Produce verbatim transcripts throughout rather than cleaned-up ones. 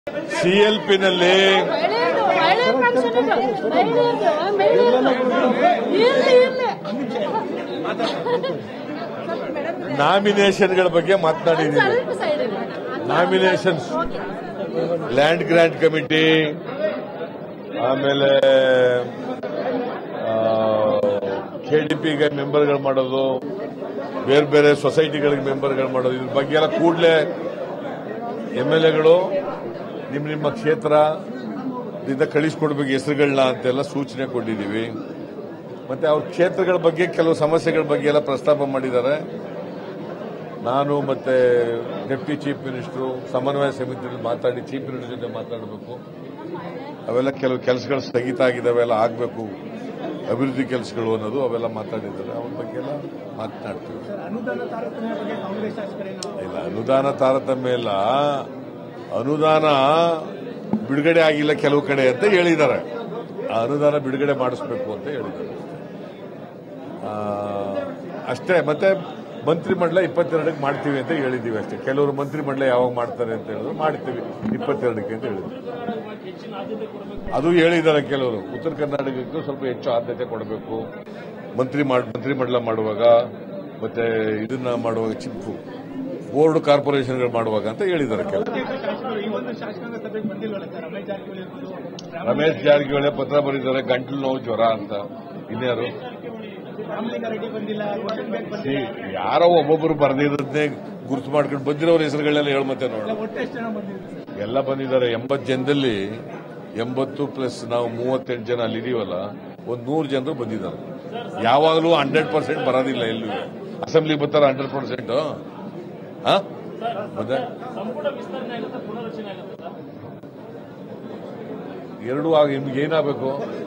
ಸಿಎಲ್ಪಿನಲ್ಲಿ ನಾಮಿನೇಷನ್ಗಳ ಬಗ್ಗೆ ಮಾತನಾಡಿದ್ದೀವಿ. ನಾಮಿನೇಷನ್ಸ್, ಲ್ಯಾಂಡ್ ಗ್ರಾಂಟ್ ಕಮಿಟಿ, ಆಮೇಲೆ ಕೆಡಿಪಿಗೆ ಮೆಂಬರ್ಗಳು ಮಾಡೋದು, ಬೇರೆ ಬೇರೆ ಸೊಸೈಟಿಗಳಿಗೆ ಮೆಂಬರ್ಗಳು ಮಾಡೋದು, ಇದ್ರ ಬಗ್ಗೆ ಎಲ್ಲ ಕೂಡಲೇ ಎಂಎಲ್ಎಗಳು ನಿಮ್ಮ ನಿಮ್ಮ ಕ್ಷೇತ್ರದಿಂದ ಕಳಿಸ್ಕೊಡ್ಬೇಕು ಹೆಸರುಗಳನ್ನ ಅಂತೆಲ್ಲ ಸೂಚನೆ ಕೊಟ್ಟಿದ್ದೀವಿ. ಮತ್ತೆ ಅವ್ರ ಕ್ಷೇತ್ರಗಳ ಬಗ್ಗೆ ಕೆಲವು ಸಮಸ್ಯೆಗಳ ಬಗ್ಗೆ ಎಲ್ಲ ಪ್ರಸ್ತಾಪ ಮಾಡಿದ್ದಾರೆ. ನಾನು ಮತ್ತೆ ಡೆಪ್ಟಿ ಚೀಫ್ ಮಿನಿಸ್ಟರ್ ಸಮನ್ವಯ ಸಮಿತಿಯಲ್ಲಿ ಮಾತಾಡಿ ಚೀಫ್ ಮಿನಿಸ್ಟರ್ ಜೊತೆ ಮಾತಾಡಬೇಕು. ಅವೆಲ್ಲ ಕೆಲವು ಕೆಲಸಗಳು ಸ್ಥಗಿತ ಆಗಿದ್ದಾವೆ, ಎಲ್ಲ ಆಗಬೇಕು, ಅಭಿವೃದ್ಧಿ ಕೆಲಸಗಳು ಅನ್ನೋದು ಅವೆಲ್ಲ ಮಾತಾಡಿದ್ದಾರೆ. ಅವ್ರ ಬಗ್ಗೆ ಎಲ್ಲ ಮಾತನಾಡ್ತೀವಿ. ಇಲ್ಲ, ಅನುದಾನ ತಾರತಮ್ಯ ಇಲ್ಲ, ಅನುದಾನ ಬಿಡುಗಡೆ ಆಗಿಲ್ಲ ಕೆಲವು ಕಡೆ ಅಂತ ಹೇಳಿದ್ದಾರೆ. ಆ ಅನುದಾನ ಬಿಡುಗಡೆ ಮಾಡಿಸಬೇಕು ಅಂತ ಹೇಳಿದ್ದಾರೆ ಅಷ್ಟೇ. ಮತ್ತೆ ಮಂತ್ರಿಮಂಡಲ ಇಪ್ಪತ್ತೆರಡಕ್ಕೆ ಮಾಡ್ತೀವಿ ಅಂತ ಹೇಳಿದ್ದೀವಿ ಅಷ್ಟೇ. ಕೆಲವರು ಮಂತ್ರಿಮಂಡಲ ಯಾವಾಗ ಮಾಡ್ತಾರೆ ಅಂತ ಹೇಳಿದ್ರು ಮಾಡ್ತೀವಿ ಇಪ್ಪತ್ತೆರಡಕ್ಕೆ ಅಂತ ಹೇಳಿದ್ರು. ಅದು ಹೇಳಿದ್ದಾರೆ ಕೆಲವರು. ಉತ್ತರ ಕರ್ನಾಟಕಕ್ಕೂ ಸ್ವಲ್ಪ ಹೆಚ್ಚು ಆದ್ಯತೆ ಕೊಡಬೇಕು ಮಂತ್ರಿ ಮಂತ್ರಿಮಂಡಲ ಮಾಡುವಾಗ, ಮತ್ತೆ ಇದನ್ನ ಮಾಡುವಾಗ, ಚಿಪ್ಪು ಬೋರ್ಡ್ ಕಾರ್ಪೊರೇಷನ್ಗಳು ಮಾಡುವಾಗ ಅಂತ ಹೇಳಿದ್ದಾರೆ ಕೆಲವರು. ರಮೇಶ್ ಜಾರಕಿಹೊಳಿ ಪತ್ರ ಬರೀತಾರೆ, ಗಂಟಲು ನೋವು, ಜ್ವರ ಅಂತ. ಇನ್ಯಾರು ಯಾರೋ ಒಬ್ಬೊಬ್ಬರು ಬರೆದಿರೋದನ್ನೇ ಗುರುತು ಮಾಡ್ಕೊಂಡು ಬಂದಿರೋರ ಹೆಸರುಗಳನ್ನೆಲ್ಲ ಹೇಳ ಮತ್ತೆ ನೋಡ. ಎಲ್ಲ ಬಂದಿದ್ದಾರೆ. ಎಂಬತ್ತು ಜನದಲ್ಲಿ ಎಂಬತ್ತು ಪ್ಲಸ್ ನಾವು ಮೂವತ್ತೆಂಟು ಜನ ಅಲ್ಲಿದೀವಲ್ಲ, ಒಂದ್ ನೂರು ಜನರು ಬಂದಿದ್ದಾರೆ. ಯಾವಾಗಲೂ ಹಂಡ್ರೆಡ್ ಪರ್ಸೆಂಟ್ ಬರೋದಿಲ್ಲ. ಎಲ್ಲೂ ಅಸೆಂಬ್ಲಿ ಬರ್ತಾರ ಹಂಡ್ರೆಡ್ ಪರ್ಸೆಂಟ್ ಮತ್ತೆ ಎರಡೂ ಆಗ ನಿಮ್ಗೆ ಏನಾಗಬೇಕು?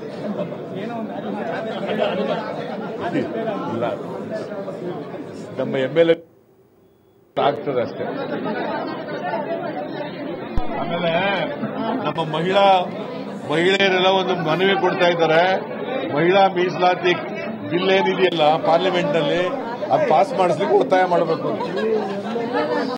ಇಲ್ಲ, ನಮ್ಮ ಎಂ ಎಲ್ ಎ ಆಗ್ತದೆ ಅಷ್ಟೇ. ಆಮೇಲೆ ನಮ್ಮ ಮಹಿಳಾ ಮಹಿಳೆಯರೆಲ್ಲ ಒಂದು ಮನವಿ ಕೊಡ್ತಾ ಇದ್ದಾರೆ. ಮಹಿಳಾ ಮೀಸಲಾತಿ ಬಿಲ್ ಏನಿದೆಯಲ್ಲ ಪಾರ್ಲಿಮೆಂಟ್ ನಲ್ಲಿ, ಅದು ಪಾಸ್ ಮಾಡಿಸ್ಲಿಕ್ಕೆ ಒತ್ತಾಯ ಮಾಡಬೇಕು.